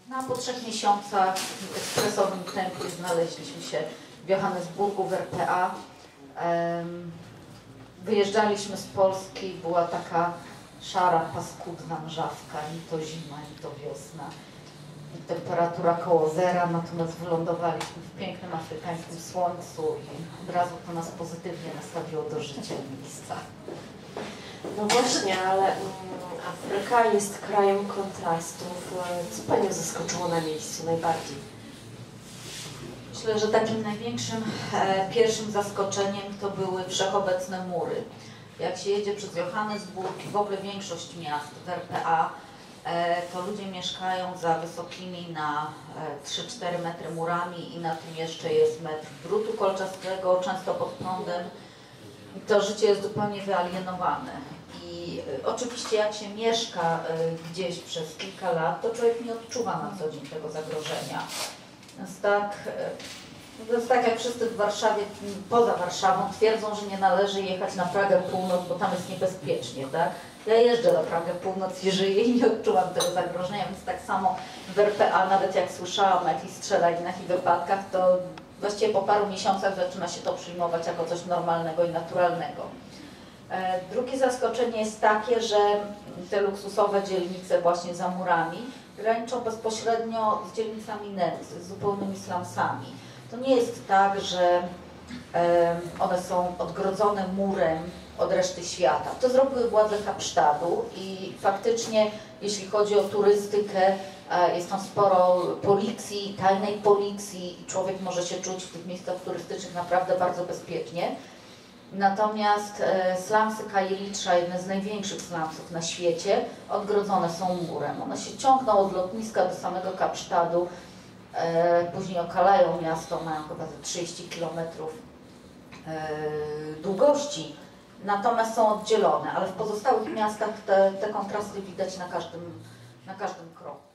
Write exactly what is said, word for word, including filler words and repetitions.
No a po trzech miesiącach w ekspresowym tempie znaleźliśmy się w Johannesburgu w R P A. Wyjeżdżaliśmy z Polski, była taka szara, paskudna mrzawka, ni to zima, ni to wiosna. Temperatura koło zera, natomiast wylądowaliśmy w pięknym afrykańskim słońcu i od razu to nas pozytywnie nastawiło do życia miejsca. No właśnie, ale um, Afryka jest krajem kontrastów. Co Panią zaskoczyło na miejscu najbardziej? Myślę, że takim największym e, pierwszym zaskoczeniem to były wszechobecne mury. Jak się jedzie przez Johannesburg i w ogóle większość miast w R P A, e, to ludzie mieszkają za wysokimi na e, trzy cztery metry murami i na tym jeszcze jest metr drutu kolczastego, często pod prądem. I to życie jest zupełnie wyalienowane. I e, oczywiście jak się mieszka e, gdzieś przez kilka lat, to człowiek nie odczuwa na co dzień tego zagrożenia. Więc tak, to jest tak jak wszyscy w Warszawie, poza Warszawą twierdzą, że nie należy jechać na Pragę Północ, bo tam jest niebezpiecznie, tak? Ja jeżdżę na Pragę Północ i żyję i nie odczuwam tego zagrożenia, więc tak samo w R P A, nawet jak słyszałam o jakichś strzelaninach i wypadkach, to właściwie po paru miesiącach zaczyna się to przyjmować jako coś normalnego i naturalnego. E, drugie zaskoczenie jest takie, że te luksusowe dzielnice właśnie za murami graniczą bezpośrednio z dzielnicami nędzy, z zupełnymi slumsami. To nie jest tak, że e, one są odgrodzone murem od reszty świata. To zrobiły władze Kapsztadu i faktycznie, jeśli chodzi o turystykę, e, jest tam sporo policji, tajnej policji i człowiek może się czuć w tych miejscach turystycznych naprawdę bardzo bezpiecznie. Natomiast e, slumsy Kajelicza, jedne z największych slumsów na świecie, odgrodzone są murem. One się ciągną od lotniska do samego Kapsztadu, e, później okalają miasto, mają chyba trzydzieści kilometrów e, długości, natomiast są oddzielone, ale w pozostałych miastach te, te kontrasty widać na każdym, na każdym kroku.